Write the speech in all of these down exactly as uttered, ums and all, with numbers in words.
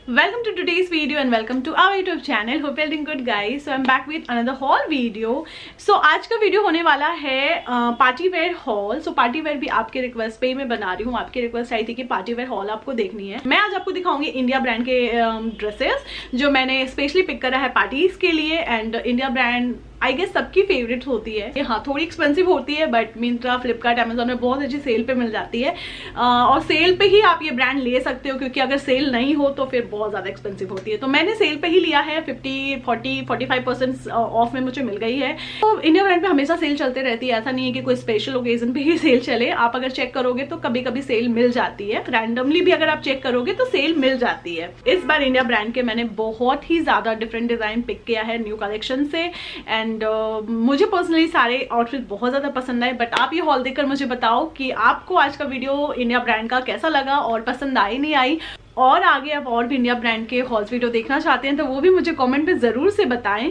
Welcome to today's video and welcome to our YouTube channel. Hope you're doing good guys. So I'm back with another haul video. So आज का video होने वाला है party wear haul. So party wear भी आपके request पे ही मैं बना रही हूँ. आपकी रिक्वेस्ट आई थी कि पार्टी वेयर हॉल आपको देखनी है. मैं आज आपको दिखाऊंगी इंडिया ब्रांड के ड्रेसेस जो मैंने स्पेशली पिक करा है पार्टीज के लिए. And India brand I guess सबकी फेवरेट होती है. हाँ, थोड़ी एक्सपेंसिव होती है बट मिंत्रा, फ्लिपकार्ट, अमेजोन में बहुत अच्छी सेल पे मिल जाती है. uh, और सेल पे ही आप ये ब्रांड ले सकते हो क्योंकि अगर सेल नहीं हो तो फिर बहुत ज़्यादा एक्सपेंसिव होती है. तो मैंने सेल पे ही लिया है. Fifty forty forty five percent off में मुझे मिल गई है. तो इंडिया ब्रांड पे हमेशा सेल चलते रहती है. ऐसा नहीं है कि कोई स्पेशल ओकेजन पे ही सेल चले. आप अगर चेक करोगे तो कभी कभी सेल मिल जाती है. रैंडमली भी अगर आप चेक करोगे तो सेल मिल जाती है. इस बार इंडिया ब्रांड के मैंने बहुत ही ज़्यादा डिफरेंट डिज़ाइन पिक किया है न्यू कलेक्शन से. एंड मुझे पर्सनली सारे आउटफिट बहुत ज़्यादा पसंद आए. बट आप ये हॉल देखकर मुझे बताओ कि आपको आज का वीडियो इंडिया ब्रांड का कैसा लगा और पसंद आई नहीं आई. और आगे आप और भी इंडिया ब्रांड के हॉल्स वीडियो देखना चाहते हैं तो वो भी मुझे कमेंट में ज़रूर से बताएं.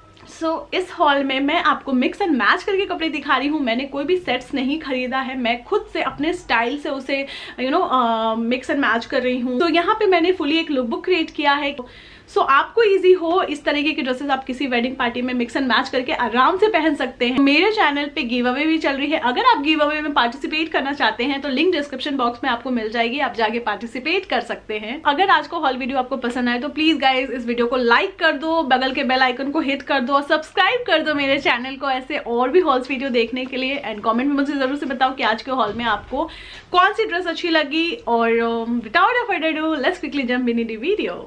सो so, इस हॉल में मैं आपको मिक्स एंड मैच करके कपड़े दिखा रही हूँ. मैंने कोई भी सेट्स नहीं खरीदा है. मैं खुद से अपने स्टाइल से उसे you know mix and match कर रही हूँ. तो यहाँ पे मैंने फुली एक लुक बुक क्रिएट किया है. सो so, आपको इजी हो इस तरीके के ड्रेसेस आप किसी वेडिंग पार्टी में मिक्स एंड मैच करके आराम से पहन सकते हैं. मेरे चैनल पे गिव अवे भी चल रही है. अगर आप गिव अवे में पार्टिसिपेट करना चाहते हैं तो लिंक डिस्क्रिप्शन बॉक्स में आपको मिल जाएगी. आप जाके पार्टिसिपेट कर सकते हैं. अगर आज का हॉल वीडियो आपको पसंद आए तो प्लीज गाइज इस वीडियो को लाइक कर दो, बगल के बेल आइकन को हिट कर दो और सब्सक्राइब कर दो मेरे चैनल को ऐसे और भी हॉल्स वीडियो देखने के लिए. एंड कॉमेंट में मुझे जरूर से बताओ कि आज के हॉल में आपको कौन सी ड्रेस अच्छी लगी. और without further ado let's quickly jump in the video.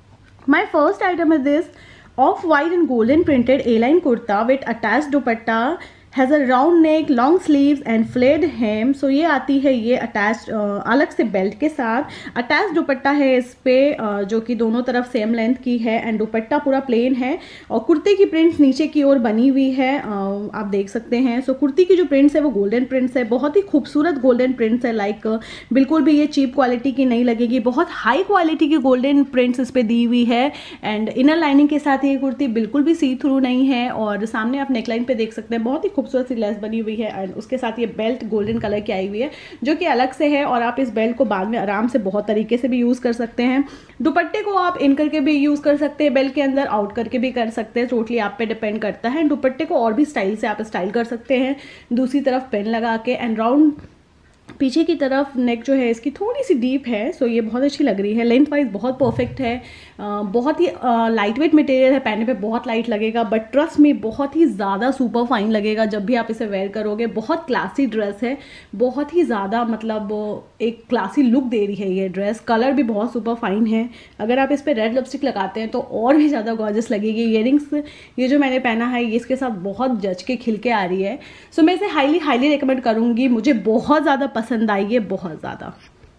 My first item is this off-white and golden printed A-line kurta with attached dupatta. Has a round neck, long sleeves and flared hem. So ये आती है ये attach अलग से belt के साथ. Attach दुपट्टा है इस पे uh, जो कि दोनों तरफ सेम लेंथ की है. एंड दुपट्टा पूरा प्लेन है और कुर्ते की प्रिंट्स नीचे की ओर बनी हुई है. uh, आप देख सकते हैं. सो so, कुर्ती की जो प्रिंट्स है वो गोल्डन प्रिंट्स है. बहुत ही खूबसूरत गोल्डन प्रिंट्स है. लाइक like, uh, बिल्कुल भी ये चीप क्वालिटी की नहीं लगेगी. बहुत हाई क्वालिटी की गोल्डन प्रिंट्स इस पे दी हुई है. एंड इनर लाइनिंग के साथ ये कुर्ती बिल्कुल भी सी थ्रू नहीं है. और सामने आप नेकलाइन पे देख सकते हैं बहुत ही खूबसूरत सी लेस बनी हुई है. एंड उसके साथ ये बेल्ट गोल्डन कलर की आई हुई है जो कि अलग से है. और आप इस बेल्ट को बाद में आराम से बहुत तरीके से भी यूज़ कर सकते हैं. दुपट्टे को आप इन करके भी यूज़ कर सकते हैं, बेल्ट के अंदर आउट करके भी कर सकते हैं. टोटली आप पे डिपेंड करता है. दुपट्टे को और भी स्टाइल से आप स्टाइल कर सकते हैं. दूसरी तरफ पेन लगा के. एंड राउंड पीछे की तरफ नेक जो है इसकी थोड़ी सी डीप है. सो ये बहुत अच्छी लग रही है. लेंथ वाइज बहुत परफेक्ट है. बहुत ही लाइट वेट मटेरियल है. पहनने पे बहुत लाइट लगेगा बट ट्रस्ट में बहुत ही ज़्यादा सुपर फाइन लगेगा जब भी आप इसे वेयर करोगे. बहुत क्लासी ड्रेस है. बहुत ही ज़्यादा मतलब एक क्लासी लुक दे रही है ये ड्रेस. कलर भी बहुत सुपर फाइन है. अगर आप इस पर रेड लिपस्टिक लगाते हैं तो और भी ज़्यादा गॉर्जियस लगेगी. ईयरिंग्स ये जो मैंने पहना है ये इसके साथ बहुत जच के खिल के आ रही है. सो मैं इसे हाईली हाईली रिकमेंड करूँगी. मुझे बहुत ज़्यादा पसंद आई है, बहुत ज़्यादा.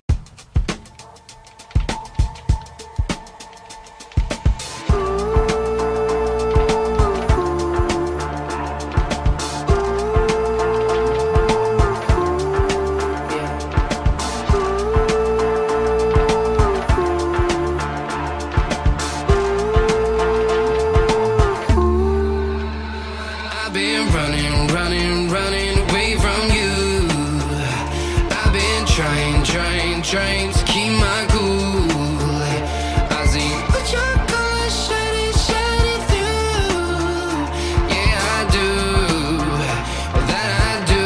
Trying to keep my cool. I see what your colors shining, shining through. Yeah, I do. That I do.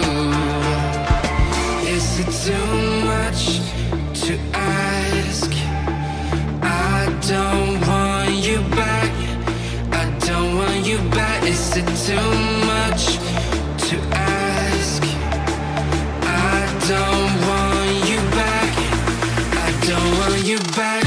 Is it too much to ask? I don't want you back. I don't want you back. Is it too much to ask? I don't want you back.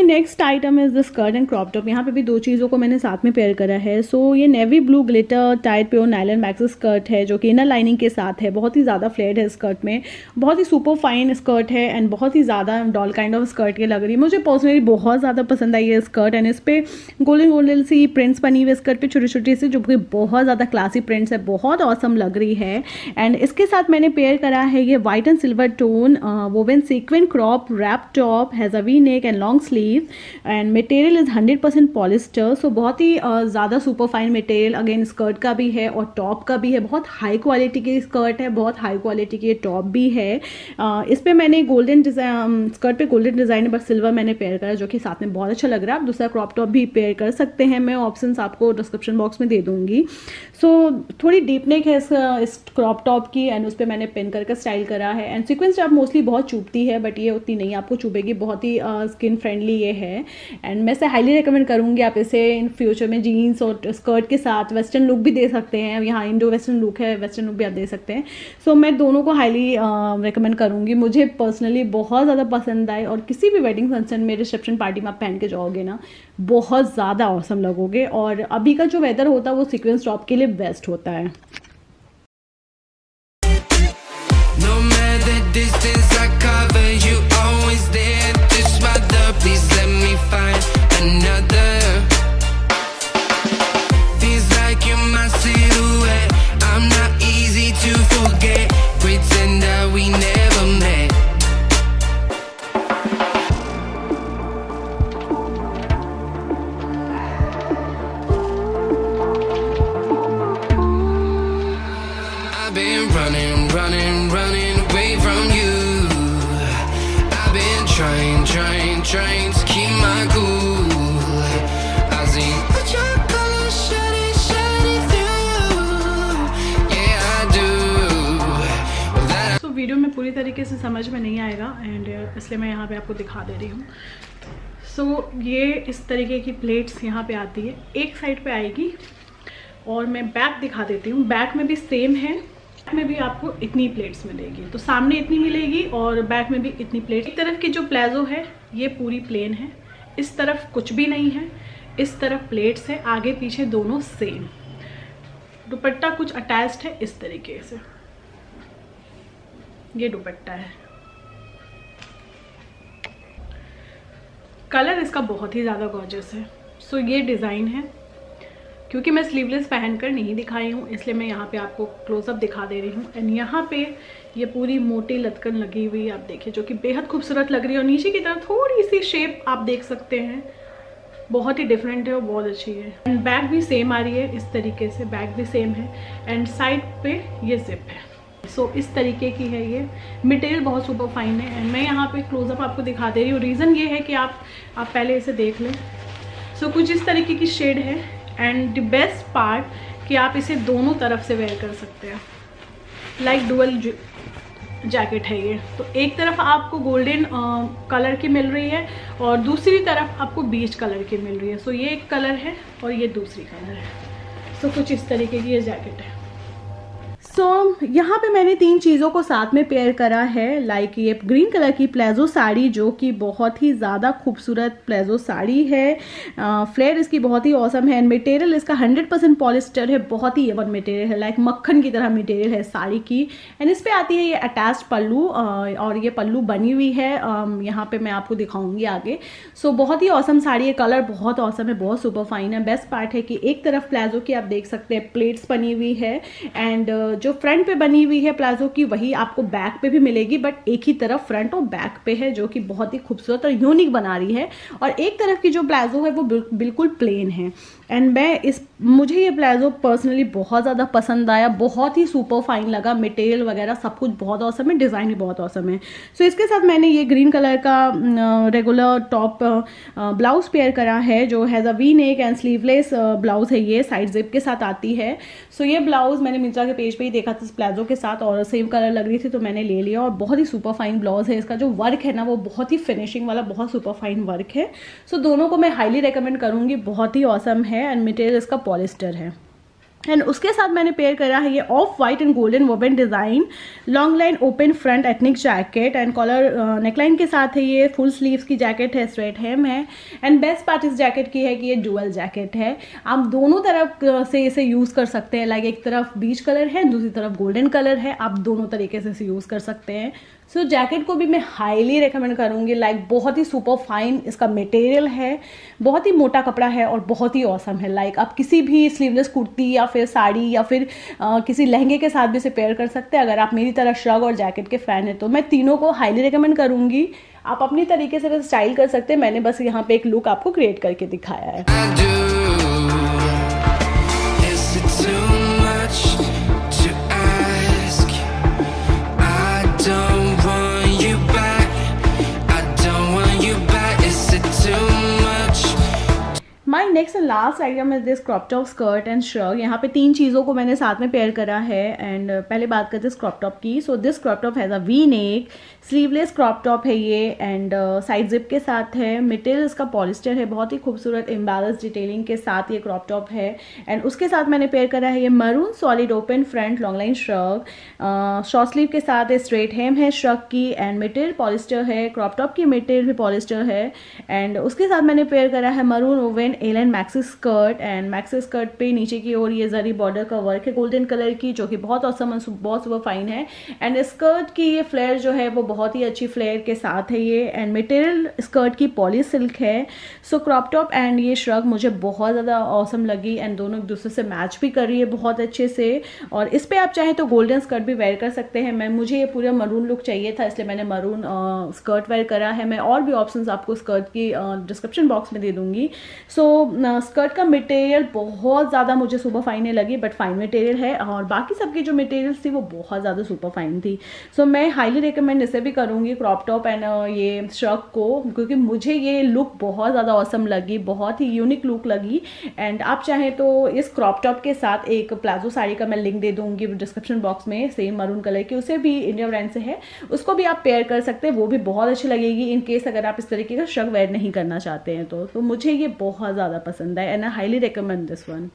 Next item is the skirt and crop top. यहाँ पे भी दो चीज़ों को मैंने साथ में pair करा है। सो so, ये navy blue glitter tight pure nylon maxi skirt है जो कि इनर लाइनिंग के साथ है। बहुत ही ज़्यादा फ्लेयर्ड है स्कर्ट में, बहुत ही सुपर फाइन स्कर्ट है एंड बहुत ही ज़्यादा डॉल काइंड ऑफ स्कर्ट ये लग रही है। मुझे पर्सनली बहुत ज़्यादा पसंद आई है स्कर्ट एंड इस पर गोल्डन गोल्डन सी प्रिंट्स बनी हुई स्कर्ट पे छोटी छोटी सी, जो कि बहुत ज़्यादा क्लासी प्रिंट्स है, बहुत ऑसम लग रही है। एंड इसके साथ मैंने पेयर करा है ये white and silver tone woven sequinned crop wrap top, has a V neck and long sleeve and material is hundred percent polyester. So बहुत ही uh, ज़्यादा super fine material again skirt का भी है और टॉप का भी है। बहुत हाई क्वालिटी की स्कर्ट है, बहुत हाई क्वालिटी की टॉप भी है। uh, इस पर मैंने गोल्डन डिज़ाइन स्कर्ट पे गोल्डन डिज़ाइन बट सिल्वर मैंने पेयर करा जो कि साथ में बहुत अच्छा लग रहा है। आप दूसरा क्रॉप टॉप भी पेयर कर सकते हैं, मैं ऑप्शंस आपको डिस्क्रिप्शन बॉक्स में दे दूँगी। सो so, थोड़ी डीप नेक है इस, इस क्रॉप टॉप की एंड उस पर मैंने पिन करके स्टाइल करा है एंड सीक्वेंस टॉप मोस्टली बहुत चुभती है बट ये उतनी नहीं आपको चुभेगी, बहुत ही स्किन uh, फ्रेंडली ये है एंड मैं इसे हाईली रिकमेंड करूँगी। आप इसे इन फ्यूचर में जीन्स और स्कर्ट के साथ वेस्टर्न लुक भी दे सकते हैं। यहाँ इंडो वेस्टर्न लुक है, वेस्टर्न लुक भी आप दे सकते हैं। सो so, मैं दोनों को हाईली रिकमेंड करूँगी। मुझे पर्सनली बहुत ज़्यादा पसंद आए और किसी भी वेडिंग फंक्शन में रिसेप्शन पार्टी में आप पहन के जाओगे ना, बहुत ज़्यादा ऑसम लगोगे। और अभी का जो वेदर होता है वो सीक्वेंस टॉप के लिए बेस्ट होता है। Distance I cover, you always there. This weather, please let me find another. Feels like you're my silhouette. I'm not easy to forget. Pretend that we never met. I've been running, running, running. Trying, trying, trying to keep my cool. I see what your colors shining, shining through. Yeah, I do. Well, that so, video में पूरी तरीके से समझ में नहीं आएगा and इसलिए मैं यहाँ पे आपको दिखा दे रही हूँ। सो so, ये इस तरीके की प्लेट्स यहाँ पे आती है, एक साइड पे आएगी और मैं बैक दिखा देती हूँ। बैक में भी सेम है, में भी आपको इतनी प्लेट्स मिलेगी, तो सामने इतनी मिलेगी और बैक में भी इतनी प्लेट। एक तरफ की जो प्लाजो है ये पूरी प्लेन है, इस तरफ कुछ भी नहीं है, इस तरफ प्लेट्स है, आगे पीछे दोनों सेम। दुपट्टा कुछ अटैच्ड है इस तरीके से, ये दुपट्टा है। कलर इसका बहुत ही ज़्यादा गॉर्जियस है। सो ये डिज़ाइन है, क्योंकि मैं स्लीवलेस पहनकर नहीं दिखाई हूँ इसलिए मैं यहाँ पे आपको क्लोजअप दिखा दे रही हूँ। एंड यहाँ पे ये पूरी मोटी लटकन लगी हुई आप देखिए, जो कि बेहद खूबसूरत लग रही है और नीचे की तरफ थोड़ी सी शेप आप देख सकते हैं, बहुत ही डिफरेंट है और बहुत अच्छी है। एंड बैक भी सेम आ रही है इस तरीके से, बैक भी सेम है एंड साइड पे ये जिप है। सो so, इस तरीके की है ये। मटेरियल बहुत सुपर फाइन है एंड मैं यहाँ पे क्लोजअप आपको दिखा दे रही हूँ। रीज़न ये है कि आप आप पहले इसे देख लें। सो so, कुछ इस तरीके की शेड है एंड द बेस्ट पार्ट कि आप इसे दोनों तरफ से वेयर कर सकते हैं। लाइक डुअल जैकेट है ये, तो एक तरफ आपको गोल्डन कलर की मिल रही है और दूसरी तरफ आपको बीच कलर की मिल रही है। सो ये एक कलर है और ये दूसरी कलर है। सो कुछ इस तरीके की ये जैकेट है। सो so, यहाँ पे मैंने तीन चीज़ों को साथ में पेयर करा है। लाइक ये ग्रीन कलर की प्लाजो साड़ी जो कि बहुत ही ज़्यादा खूबसूरत प्लाजो साड़ी है। फ्लेयर इसकी बहुत ही औसम है एंड मटेरियल इसका हंड्रेड परसेंट पॉलिस्टर है, बहुत ही एवन मटेरियल है, लाइक मक्खन की तरह मटेरियल है साड़ी की। एंड इस पर आती है ये अटैच्ड पल्लू और ये पल्लू बनी हुई है, यहाँ पे मैं आपको दिखाऊंगी आगे। सो so, बहुत ही औसम साड़ी है, कलर बहुत औसम है, बहुत सुपर फाइन है। बेस्ट पार्ट है कि एक तरफ प्लाजो की आप देख सकते हैं प्लेट्स बनी हुई है एंड जो फ्रंट पे बनी हुई है प्लाजो की वही आपको बैक पे भी मिलेगी, बट एक ही तरफ फ्रंट और बैक पे है जो कि बहुत ही खूबसूरत और यूनिक बना रही है। और एक तरफ की जो प्लाजो है वो बिल्कुल प्लेन है एंड मैं इस मुझे ये प्लाजो पर्सनली बहुत ज़्यादा पसंद आया, बहुत ही सुपर फाइन लगा। मटेरियल वगैरह सब कुछ बहुत औसम है, डिज़ाइन भी बहुत औसम है। सो so, इसके साथ मैंने ये ग्रीन कलर का रेगुलर टॉप ब्लाउज पेयर करा है जो has a V neck and sleeveless blouse है, ये साइड जिप के साथ आती है। सो so, ये ब्लाउज मैंने मिंत्रा के पेज पे ही देखा था इस प्लाजो के साथ और सेम कलर लग रही थी तो मैंने ले लिया और बहुत ही सुपर फाइन ब्लाउज है। इसका जो वर्क है ना वो बहुत ही फिनिशिंग वाला, बहुत सुपर फाइन वर्क है। सो so, दोनों को मैं हाईली रिकमेंड करूँगी, बहुत ही औसम है एंड मटेरियल इसका पॉलिस्टर है। एंड उसके साथ मैंने पेयर करा है ये off white and golden woven design long line open front ethnic jacket and collar neckline के साथ है। ये फुल स्लीव्स की जैकेट है, स्ट्रेट हेम है एंड बेस्ट पार्ट इस जैकेट की है कि ये डुअल जैकेट है। आप दोनों तरफ से इसे यूज़ कर सकते हैं। लाइक एक तरफ बीच कलर है, दूसरी तरफ गोल्डन कलर है, आप दोनों तरीके से इसे यूज़ कर सकते हैं। सो so, जैकेट को भी मैं हाईली रिकमेंड करूँगी। लाइक बहुत ही सुपर फाइन इसका मटेरियल है, बहुत ही मोटा कपड़ा है और बहुत ही औसम है। लाइक आप किसी भी स्लीवलेस कुर्ती या फिर साड़ी या फिर आ, किसी लहंगे के साथ भी इसे पेयर कर सकते हैं। अगर आप मेरी तरह श्रग और जैकेट के फ़ैन हैं तो मैं तीनों को हाईली रिकमेंड करूँगी। आप अपनी तरीके से स्टाइल कर सकते हैं। मैंने बस यहाँ पे एक लुक आपको क्रिएट करके दिखाया है। My next and last item is this crop top skirt and shirt. यहाँ पे तीन चीज़ों को मैंने साथ में पेयर करा है। एंड पहले बात करते हैं क्रॉप टॉप की। So this crop top has a V neck, sleeveless crop top है ये एंड साइड जिप के साथ है। मटेरियल इसका पॉलिस्टर है, बहुत ही खूबसूरत इम्बैलेंस डिटेलिंग के साथ ये क्रॉप टॉप है। एंड उसके साथ मैंने पेयर करा है ये maroon solid open front long line shrug, short sleeve के साथ स्ट्रेट हेम है श्रग की एंड मटेरियल पॉलिस्टर है। क्रॉप टॉप की मटेरियल भी पॉलिस्टर है। एंड उसके साथ मैंने पेयर करा है maroon woven L and maxi skirt and maxi skirt पे नीचे की ओर ये जरी बॉर्डर का वर्क है गोल्डन कलर की, जो कि बहुत औसम बहुत सुपर फाइन है। एंड स्कर्ट की ये फ्लेयर जो है वो बहुत ही अच्छी फ्लेयर के साथ है ये। एंड मटेरियल स्कर्ट की पॉली सिल्क है। सो क्रॉप टॉप एंड ये श्रग मुझे बहुत ज़्यादा औसम लगी एंड दोनों एक दूसरे से मैच भी कर रही है बहुत अच्छे से। और इस पर आप चाहें तो गोल्डन स्कर्ट भी वेयर कर सकते हैं। मैं मुझे ये पूरा मरून लुक चाहिए था, इसलिए मैंने मरून स्कर्ट वेयर करा है। मैं और भी ऑप्शंस आपको स्कर्ट की डिस्क्रिप्शन बॉक्स में दे दूंगी। सो स्कर्ट का मटेरियल बहुत ज़्यादा मुझे सुपर फाइन लगी, बट फाइन मटेरियल है और बाकी सबकी जो मटेरियल्स थी वो बहुत ज़्यादा सुपर फाइन थी। सो so, मैं हाईली रिकमेंड इसे भी करूँगी क्रॉप टॉप एंड ये श्रग को, क्योंकि मुझे ये लुक बहुत ज़्यादा ऑसम लगी, बहुत ही यूनिक लुक लगी। एंड आप चाहें तो इस क्रॉप टॉप के साथ एक प्लाजो साड़ी का मैं लिंक दे दूँगी डिस्क्रिप्शन बॉक्स में, सेम मरून कलर की, उसे भी इंडिया ब्रांड से है, उसको भी आप पेयर कर सकते हैं, वो भी बहुत अच्छी लगेगी इन केस अगर आप इस तरीके का श्रग वेयर नहीं करना चाहते हैं तो, तो मुझे ये बहुत ज़्यादा पसंद है and I highly recommend this one.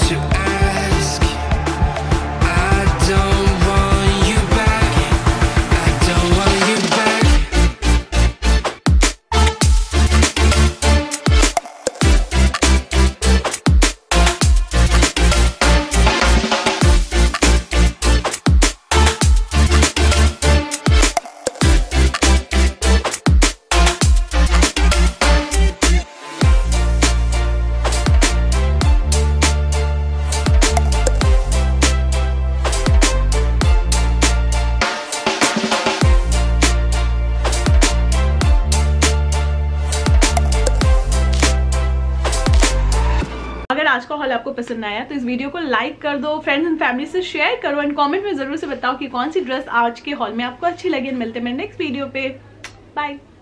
अगर आज का हॉल आपको पसंद आया तो इस वीडियो को लाइक कर दो, फ्रेंड्स एंड फैमिली से शेयर करो एंड कमेंट में जरूर से बताओ कि कौन सी ड्रेस आज के हॉल में आपको अच्छी लगी। मिलते हैं मेरे नेक्स्ट वीडियो पे, बाय।